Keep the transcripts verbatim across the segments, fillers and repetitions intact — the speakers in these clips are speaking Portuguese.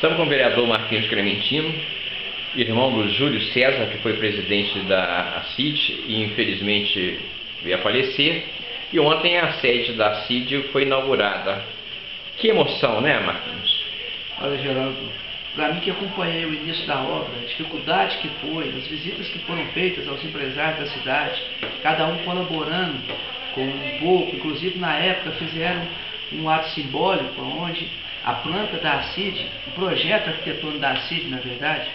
Estamos com o vereador Marquinhos Clementino, irmão do Júlio César, que foi presidente da A C I D e infelizmente veio a falecer. E ontem a sede da A C I D foi inaugurada. Que emoção, né, Marquinhos? Olha, Geraldo, para mim que acompanhei o início da obra, a dificuldade que foi, as visitas que foram feitas aos empresários da cidade, cada um colaborando com um pouco, inclusive na época fizeram um ato simbólico onde a planta da A C I D, o projeto arquitetônico da A C I D, na verdade,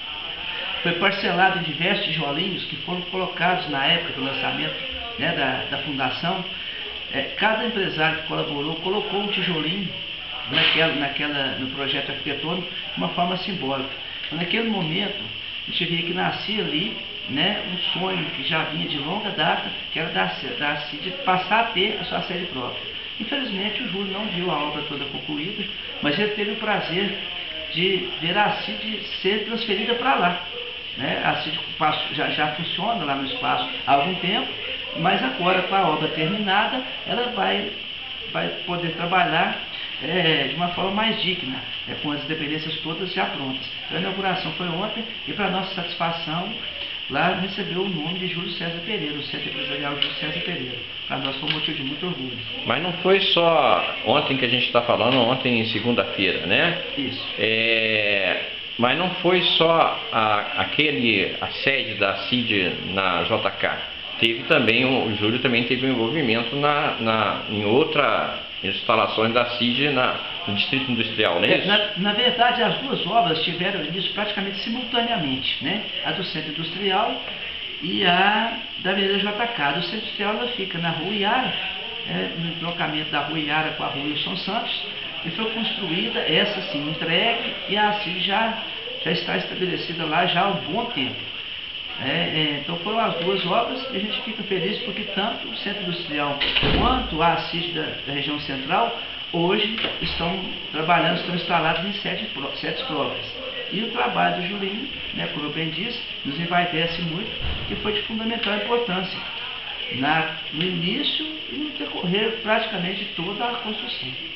foi parcelado em diversos tijolinhos que foram colocados na época do lançamento, né, da, da fundação. É, cada empresário que colaborou colocou um tijolinho naquela, naquela, no projeto arquitetônico de uma forma simbólica. Então, naquele momento, a gente via que nascia ali, né, um sonho que já vinha de longa data, que era da, da A C I D passar a ter a sua sede própria. Infelizmente, o Júlio não viu a obra toda concluída, mas ele teve o prazer de ver a A C I D ser transferida para lá. Né? A A C I D já, já funciona lá no espaço há algum tempo, mas agora, com a obra terminada, ela vai, vai poder trabalhar é, de uma forma mais digna, é, com as dependências todas já prontas. Então, a inauguração foi ontem e, para nossa satisfação, lá recebeu o nome de Júlio César Pereira, o Centro Empresarial Júlio César Pereira. Para nós foi um motivo de muito orgulho. Mas não foi só ontem que a gente está falando, ontem segunda-feira, né? Isso. É... Mas não foi só a, aquele, a sede da A C I D na J K. Teve também, o Júlio também teve um envolvimento na, na, em outras instalações da A C I D na, no Distrito Industrial, não é isso? Na, na verdade, as duas obras tiveram início praticamente simultaneamente, né? A do Centro Industrial e a da Avenida J K. A do Centro Industrial ela fica na Rua Iara, é, no entrocamento da Rua Iara com a Rua Wilson Santos, e foi construída, essa sim, entregue, e a A C I D já, já está estabelecida lá já há um bom tempo. É, é, então foram as duas obras e a gente fica feliz porque tanto o Centro Industrial quanto a A C I D da, da região central hoje estão trabalhando, estão instalados em sedes próprias. E o trabalho do Julinho, né, como eu bem disse, nos envaidece muito, que foi de fundamental importância na, no início e no decorrer praticamente de toda a construção.